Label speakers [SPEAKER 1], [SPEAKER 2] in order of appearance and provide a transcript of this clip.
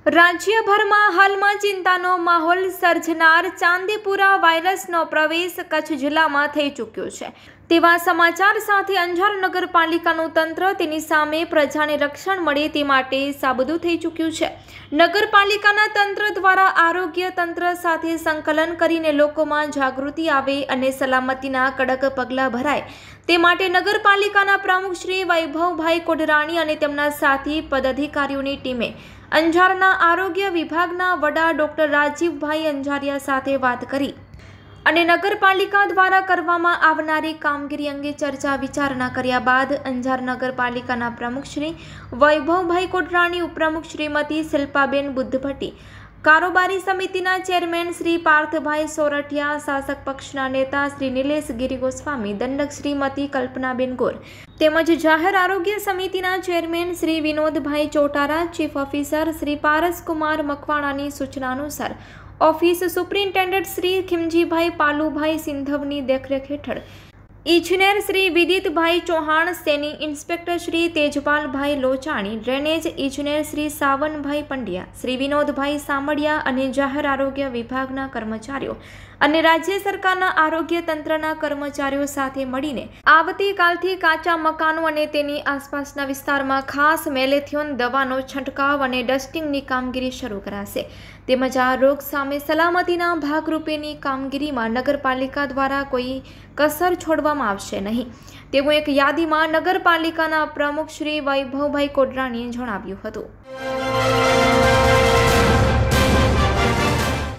[SPEAKER 1] રાજ્યભરમાં હાલમાં ચિંતાનો માહોલ સર્જનાર ચાંદીપુરા વાયરસનો પ્રવેશ કચ્છ જિલ્લામાં થઈ ચૂક્યો છે તેવા સમાચાર સાથે અંજાર નગરપાલિકાનું તંત્ર તેની સામે પ્રજાને રક્ષણ મળે તે માટે સાબદું થઈ ચૂક્યું છે। નગરપાલિકાના તંત્ર દ્વારા આરોગ્ય તંત્ર સાથે સંકલન કરીને લોકોમાં જાગૃતિ આવે અને સલામતીના કડક પગલાં ભરાય તે માટે નગરપાલિકાના પ્રમુખ શ્રી વૈભવભાઈ કોડરાણી અને તેમના સાથી પદાધિકારીઓની ટીમે અંજારના આરોગ્ય વિભાગના વડા ડોક્ટર રાજીવભાઈ અંજારિયા સાથે વાત કરી અને નગરપાલિકા દ્વારા કરવામાં આવનારી કામગીરી અંગે ચર્ચા વિચારણા કર્યા બાદ અંજાર નગરપાલિકાના પ્રમુખ શ્રી વૈભવભાઈ કોડરાણી, ઉપપ્રમુખ શ્રીમતી શિલ્પાબેન બુદ્ધભટ્ટી, કારોબારી સમિતિના ચેરમેન શ્રી પાર્થભાઈ સોરઠિયા, શાસક પક્ષના નેતા શ્રી નિલેશ ગિરી ગોસ્વામી, દંડક શ્રીમતી કલ્પનાબેન ગોર તેમજ જાહેર આરોગ્ય સમિતિના chairman Shri Vinodbhai Chotara, chief officer Shri Paraskumar મકવાણાની સૂચના અનુસાર ઓફિસ સુપ્રિન્ટેન્ડન્ટ શ્રી ખીમજીભાઈ પાલુભાઈ સિંધવની દેખરેખ હેઠળ ઇજનેર શ્રી વિદિતભાઈ ચૌહાણ, સેની ઇન્સ્પેક્ટર શ્રી તેજપાલભાઈ લોચાણી, ડ્રેનેજ ઇજનેર શ્રી સાવનભાઈ પંડ્યા, શ્રી વિનોદભાઈ સામડિયા અને જાહેર આરોગ્ય વિભાગના કર્મચારીઓ અને રાજ્ય સરકારના આરોગ્ય તંત્રના કર્મચારીઓ સાથે મળીને આવતીકાલથી કાચા મકાનો અને તેની આસપાસના વિસ્તારમાં ખાસ મેલેથિયોન દવાનો છંટકાવ અને ડસ્ટિંગની કામગીરી શરૂ કરાશે। તેમજ આ રોગ સામે સલામતીના ભાગરૂપેની કામગીરીમાં નગરપાલિકા દ્વારા કોઈ કસર છોડવામાં આવશે નહીં તેવું એક યાદીમાં નગરપાલિકાના પ્રમુખ શ્રી વૈભવભાઈ કોડરાણીએ જણાવ્યું હતું।